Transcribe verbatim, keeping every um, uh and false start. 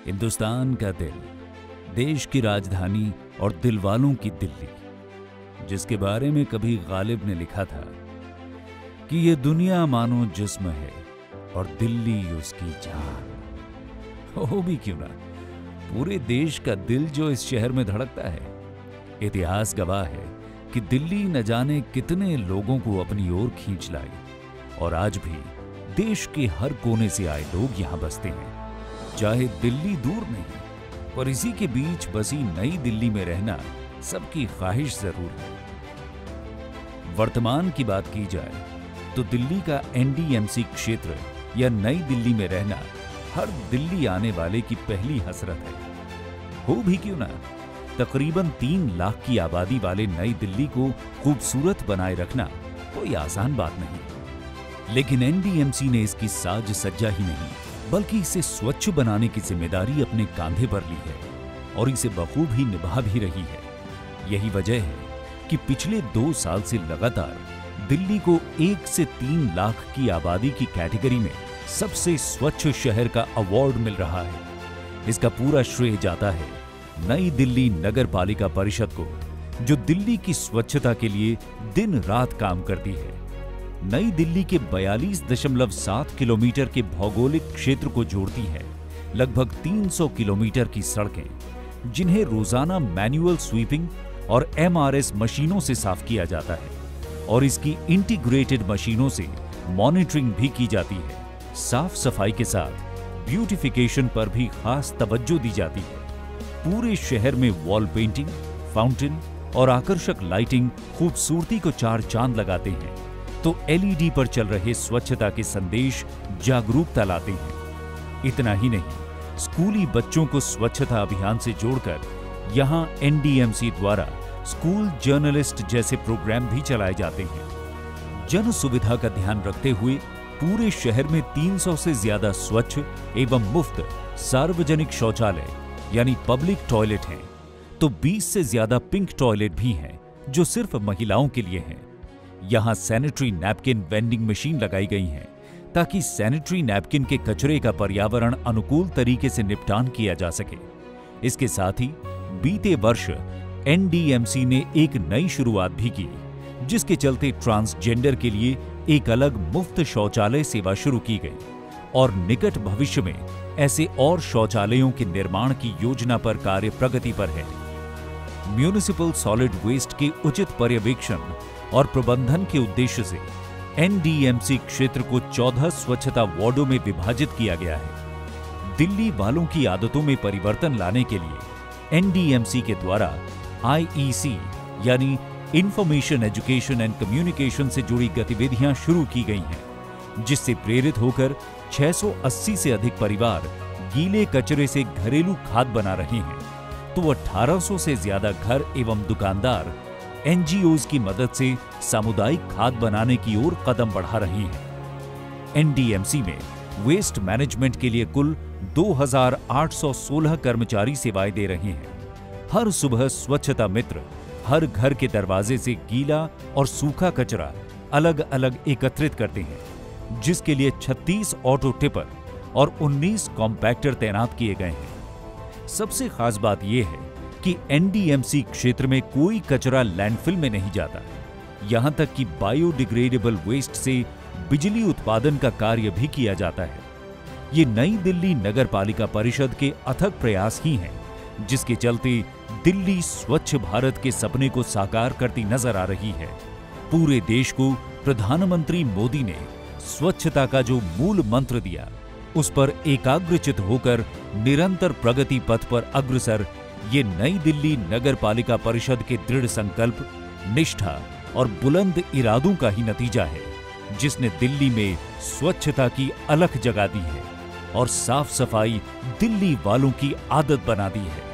हिंदुस्तान का दिल, देश की राजधानी और दिल वालों की दिल्ली, जिसके बारे में कभी गालिब ने लिखा था कि ये दुनिया मानो जिस्म है और दिल्ली उसकी जान। हो भी क्यों ना, पूरे देश का दिल जो इस शहर में धड़कता है। इतिहास गवाह है कि दिल्ली न जाने कितने लोगों को अपनी ओर खींच लाई और आज भी देश के हर कोने से आए लोग यहां बसते हैं। चाहे दिल्ली दूर नहीं, पर इसी के बीच बसी नई दिल्ली में रहना सबकी ख्वाहिश जरूर है। वर्तमान की बात की जाए तो दिल्ली का एनडीएमसी क्षेत्र या नई दिल्ली में रहना हर दिल्ली आने वाले की पहली हसरत है। हो भी क्यों ना, तकरीबन तीन लाख की आबादी वाले नई दिल्ली को खूबसूरत बनाए रखना कोई आसान बात नहीं। लेकिन एनडीएमसी ने इसकी साज सज्जा ही नहीं, बल्कि इसे स्वच्छ बनाने की जिम्मेदारी अपने कांधे पर ली है और इसे बखूब ही निभा भी रही है। यही वजह है कि पिछले दो साल से लगातार दिल्ली को एक से तीन लाख की आबादी की कैटेगरी में सबसे स्वच्छ शहर का अवार्ड मिल रहा है। इसका पूरा श्रेय जाता है नई दिल्ली नगर पालिका परिषद को, जो दिल्ली की स्वच्छता के लिए दिन रात काम करती है। नई दिल्ली के बयालीस दशमलव सात किलोमीटर के भौगोलिक क्षेत्र को जोड़ती है लगभग तीन सौ किलोमीटर की सड़कें, जिन्हें रोजाना मैनुअल स्वीपिंग और एमआरएस मशीनों से साफ किया जाता है और इसकी इंटीग्रेटेड मशीनों से मॉनिटरिंग भी की जाती है। साफ सफाई के साथ ब्यूटिफिकेशन पर भी खास तवज्जो दी जाती है। पूरे शहर में वॉल पेंटिंग, फाउंटेन और आकर्षक लाइटिंग खूबसूरती को चार चांद लगाते हैं, तो एलईडी पर चल रहे स्वच्छता के संदेश जागरूकता लाते हैं। इतना ही नहीं, स्कूली बच्चों को स्वच्छता अभियान से जोड़कर यहां एनडीएमसी द्वारा स्कूल जर्नलिस्ट जैसे प्रोग्राम भी चलाए जाते हैं। जन सुविधा का ध्यान रखते हुए पूरे शहर में तीन सौ से ज्यादा स्वच्छ एवं मुफ्त सार्वजनिक शौचालय यानी पब्लिक टॉयलेट हैं, तो बीस से ज्यादा पिंक टॉयलेट भी हैं जो सिर्फ महिलाओं के लिए हैं। यहां सैनिटरी नैपकिन वेंडिंग मशीन लगाई गई हैं ताकि सैनिटरी नैपकिन के कचरे का पर्यावरण अनुकूल तरीके से निपटान किया जा सके। इसके साथ ही बीते वर्ष एनडीएमसी ने एक नई शुरुआत भी की, जिसके चलते ट्रांसजेंडर के लिए एक अलग मुफ्त शौचालय सेवा शुरू की गई और निकट भविष्य में ऐसे और शौचालयों के निर्माण की योजना पर कार्य प्रगति पर है। म्यूनिसिपल सॉलिड वेस्ट के उचित पर्यवेक्षण और प्रबंधन के उद्देश्य से एनडीएमसी क्षेत्र को चौदह स्वच्छता वार्डों में विभाजित किया गया है। दिल्ली वालों की आदतों में परिवर्तन लाने के लिए एनडीएमसी के द्वारा आईईसी यानी इंफॉर्मेशन एजुकेशन एंड कम्युनिकेशन से जुड़ी गतिविधियां शुरू की गई हैं, जिससे प्रेरित होकर छह सौ अस्सी से अधिक परिवार गीले कचरे से घरेलू खाद बना रहे हैं, तो अठारह सौ से ज्यादा घर एवं दुकानदार एनजीओज की मदद से सामुदायिक खाद बनाने की ओर कदम बढ़ा रहे हैं। एनडीएमसी में वेस्ट मैनेजमेंट के लिए कुल दो हज़ार आठ सौ सोलह कर्मचारी सेवाएं दे रहे हैं। हर सुबह स्वच्छता मित्र हर घर के दरवाजे से गीला और सूखा कचरा अलग अलग एकत्रित करते हैं, जिसके लिए छत्तीस ऑटो टिपर और उन्नीस कॉम्पैक्टर तैनात किए गए हैं। सबसे खास बात यह है कि एनडीएमसी क्षेत्र में कोई कचरा लैंडफिल में नहीं जाता। यहां तक कि बायोडिग्रेडेबल वेस्ट से बिजली उत्पादन का कार्य भी किया जाता है। ये नई दिल्ली नगर पालिका परिषद के अथक प्रयास ही हैं, जिसके चलते दिल्ली स्वच्छ भारत के सपने को साकार करती नजर आ रही है। पूरे देश को प्रधानमंत्री मोदी ने स्वच्छता का जो मूल मंत्र दिया, उस पर एकाग्रचित होकर निरंतर प्रगति पथ पर अग्रसर ये नई दिल्ली नगर पालिका परिषद के दृढ़ संकल्प, निष्ठा और बुलंद इरादों का ही नतीजा है, जिसने दिल्ली में स्वच्छता की अलख जगा दी है और साफ सफाई दिल्ली वालों की आदत बना दी है।